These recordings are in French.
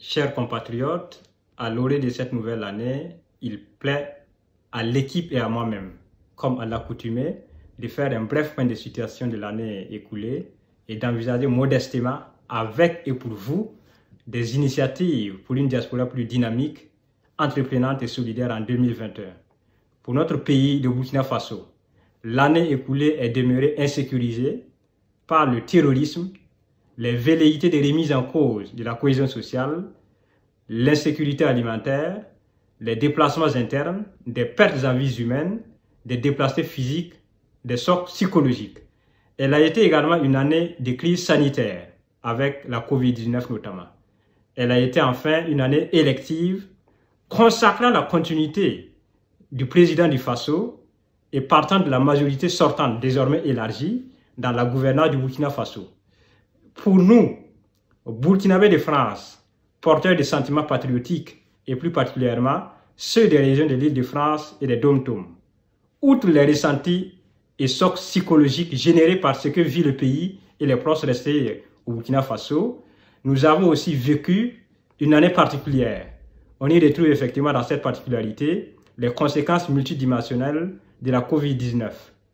Chers compatriotes, à l'orée de cette nouvelle année, il plaît à l'équipe et à moi-même, comme à l'accoutumée, de faire un bref point de situation de l'année écoulée et d'envisager modestement, avec et pour vous, des initiatives pour une diaspora plus dynamique, entreprenante et solidaire en 2021. Pour notre pays de Burkina Faso, l'année écoulée est demeurée insécurisée par le terrorisme, les velléités de remise en cause de la cohésion sociale, l'insécurité alimentaire, les déplacements internes, des pertes en vies humaines, des déplacés physiques, des chocs psychologiques. Elle a été également une année de crise sanitaire, avec la Covid-19 notamment. Elle a été enfin une année élective, consacrant la continuité du président du Faso et partant de la majorité sortante désormais élargie dans la gouvernance du Burkina Faso. Pour nous, Burkinabés de France, porteurs de sentiments patriotiques et plus particulièrement ceux des régions de l'Île-de-France et des Dom-Tom, outre les ressentis et chocs psychologiques générés par ce que vit le pays et les proches restés au Burkina Faso, nous avons aussi vécu une année particulière. On y retrouve effectivement dans cette particularité les conséquences multidimensionnelles de la Covid-19.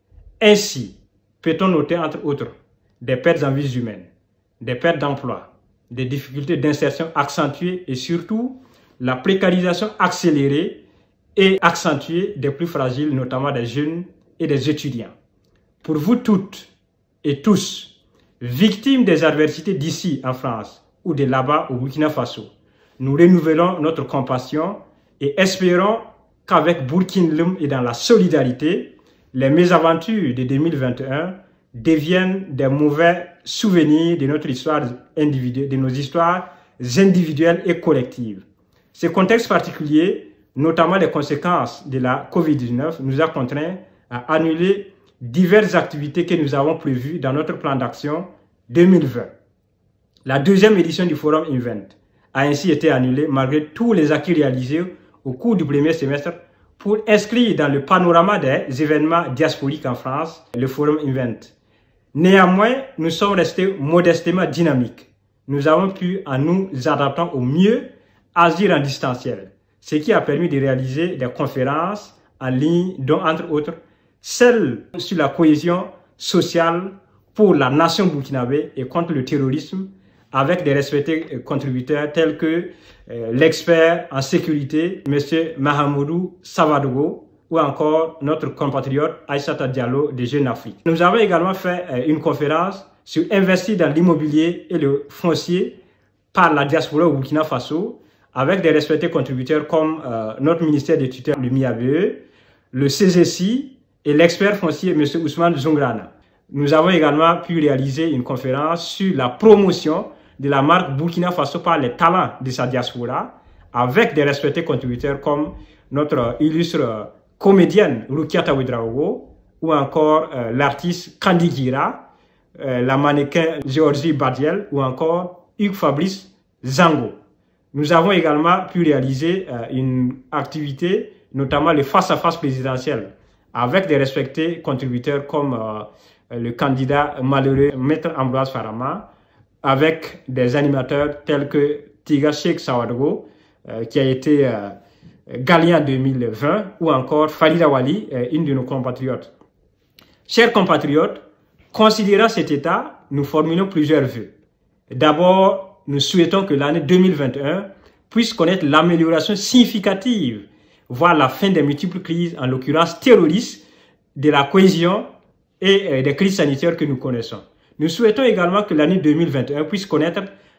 Ainsi, peut-on noter entre autres des pertes en vies humaines, des pertes d'emploi, des difficultés d'insertion accentuées et surtout la précarisation accélérée et accentuée des plus fragiles, notamment des jeunes et des étudiants. Pour vous toutes et tous, victimes des adversités d'ici en France ou de là-bas au Burkina Faso, nous renouvelons notre compassion et espérons qu'avec Burkina Lum et dans la solidarité, les mésaventures de 2021 deviennent des mauvais souvenirs de notre histoire individuelle, de nos histoires individuelles et collectives. Ce contexte particulier, notamment les conséquences de la Covid-19, nous a contraints à annuler diverses activités que nous avons prévues dans notre plan d'action 2020. La deuxième édition du Forum Invent a ainsi été annulée malgré tous les acquis réalisés au cours du premier semestre pour inscrire dans le panorama des événements diasporiques en France le Forum Invent. Néanmoins, nous sommes restés modestement dynamiques. Nous avons pu, en nous adaptant au mieux, agir en distanciel, ce qui a permis de réaliser des conférences en ligne, dont entre autres celle sur la cohésion sociale pour la nation burkinabé et contre le terrorisme, avec des respectés contributeurs tels que l'expert en sécurité, M. Mahamoudou Savadogo, ou encore notre compatriote Aïssata Diallo de Jeune Afrique. Nous avons également fait une conférence sur investir dans l'immobilier et le foncier par la diaspora au Burkina Faso, avec des respectés contributeurs comme notre ministère de tutelle, le MIABE, le CGC et l'expert foncier M. Ousmane Zongrana. Nous avons également pu réaliser une conférence sur la promotion de la marque Burkina Faso par les talents de sa diaspora, avec des respectés contributeurs comme notre illustre comédienne Rukiata Ouedraogo, ou encore l'artiste Kandi Gira, la mannequin Georgie Badiel, ou encore Hugues Fabrice Zango. Nous avons également pu réaliser une activité, notamment le face-à-face présidentiel, avec des respectés contributeurs comme le candidat malheureux Maître Ambroise Farama, avec des animateurs tels que Tiga Sheikh Sawadogo, qui a été gagnant 2020, ou encore Farida Wali, une de nos compatriotes. Chers compatriotes, considérant cet état, nous formulons plusieurs vœux. D'abord, nous souhaitons que l'année 2021 puisse connaître l'amélioration significative, voire la fin des multiples crises, en l'occurrence terroristes, de la cohésion et des crises sanitaires que nous connaissons. Nous souhaitons également que l'année 2021 puisse connaître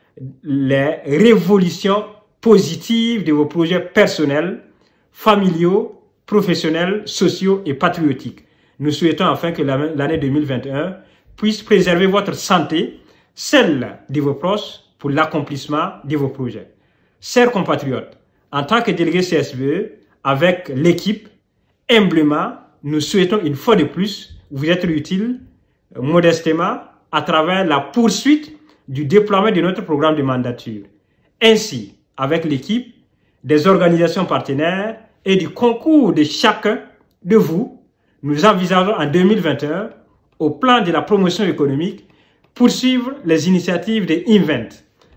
les révolutions positives de vos projets personnels, familiaux, professionnels, sociaux et patriotiques. Nous souhaitons enfin que l'année 2021 puisse préserver votre santé, celle de vos proches, pour l'accomplissement de vos projets. Chers compatriotes, en tant que délégué CSBE, avec l'équipe, humblement, nous souhaitons une fois de plus vous être utile, modestement, à travers la poursuite du déploiement de notre programme de mandature. Ainsi, avec l'équipe, des organisations partenaires et du concours de chacun de vous, nous envisageons en 2021, au plan de la promotion économique, poursuivre les initiatives de Invent,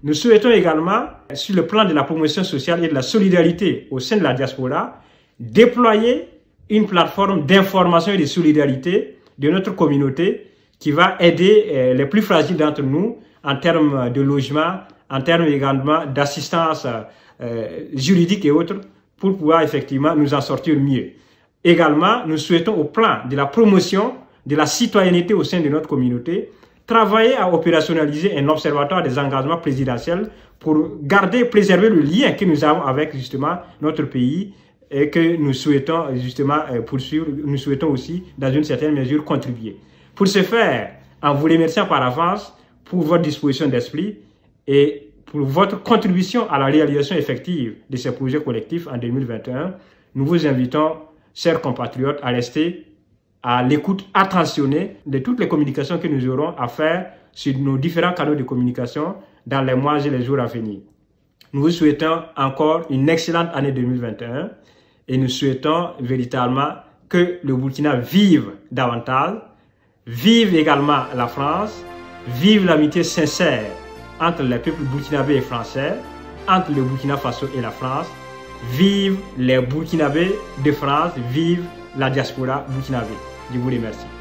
Nous souhaitons également, sur le plan de la promotion sociale et de la solidarité au sein de la diaspora, déployer une plateforme d'information et de solidarité de notre communauté qui va aider les plus fragiles d'entre nous en termes de logement, en termes également d'assistance juridique et autres, pour pouvoir effectivement nous en sortir mieux. Également, nous souhaitons au plan de la promotion de la citoyenneté au sein de notre communauté, travailler à opérationnaliser un observatoire des engagements présidentiels pour garder, préserver le lien que nous avons avec justement notre pays et que nous souhaitons justement poursuivre, nous souhaitons aussi dans une certaine mesure contribuer. Pour ce faire, en vous remerciant par avance pour votre disposition d'esprit et pour votre contribution à la réalisation effective de ces projets collectifs en 2021, nous vous invitons, chers compatriotes, à rester à l'écoute attentionnée de toutes les communications que nous aurons à faire sur nos différents canaux de communication dans les mois et les jours à venir. Nous vous souhaitons encore une excellente année 2021 et nous souhaitons véritablement que le Burkina vive davantage, vive également la France, vive l'amitié sincère entre les peuples burkinabés et français, entre le Burkina Faso et la France, vive les Burkinabés de France, vive la diaspora burkinabé. Je vous remercie.